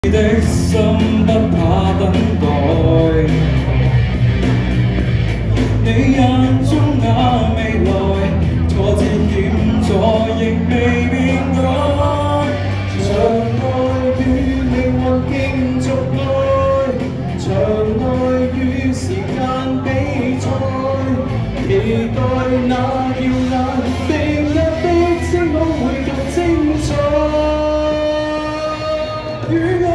你的心不怕等待，你眼中那未來，挫折險阻亦未變改。 場內與命運競逐愛，場內與時間比賽，期待那耀眼明日的星空會更精彩。